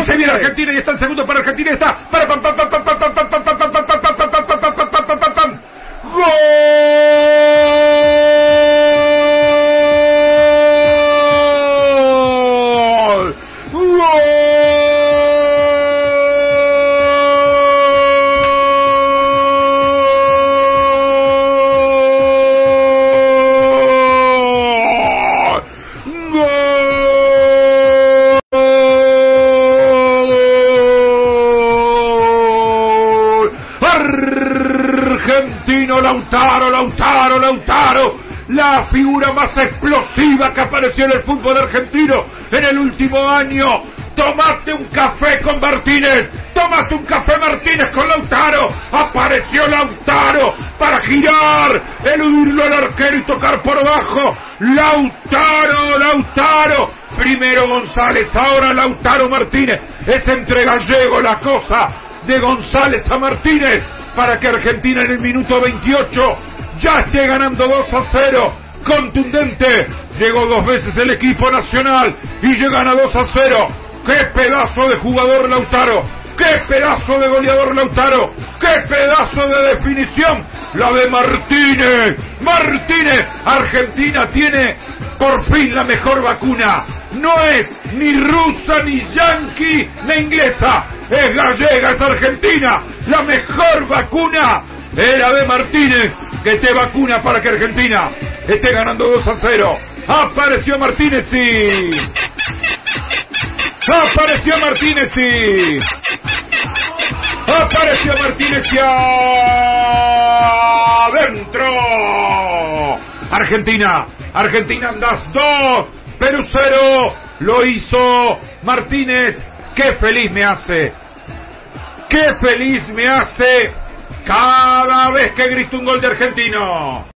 Se viene Argentina y está el segundo para Argentina y está para ¡gol! Argentino Lautaro, la figura más explosiva que apareció en el fútbol argentino en el último año. Tomaste un café con Martínez, tomaste un café Martínez con Lautaro, apareció Lautaro para girar, eludirlo al arquero y tocar por abajo. Lautaro, primero González, ahora Lautaro Martínez. Es entre gallego la cosa, de González a Martínez, para que Argentina en el minuto 28 ya esté ganando 2-0, contundente. Llegó dos veces el equipo nacional y llegan a 2-0. ¡Qué pedazo de jugador Lautaro! ¡Qué pedazo de goleador Lautaro! ¡Qué pedazo de definición la de Martínez! Argentina tiene por fin la mejor vacuna. No es ni rusa, ni yanqui, ni inglesa. Es gallega, es argentina. La mejor vacuna es la de Martínez, que te vacuna para que Argentina esté ganando 2-0. Apareció Martínez, sí. Apareció Martínez, sí. Apareció Martínez, y adentro. Argentina andas 2, Perú 0. Lo hizo Martínez. Qué feliz me hace cada vez que grito un gol de argentino.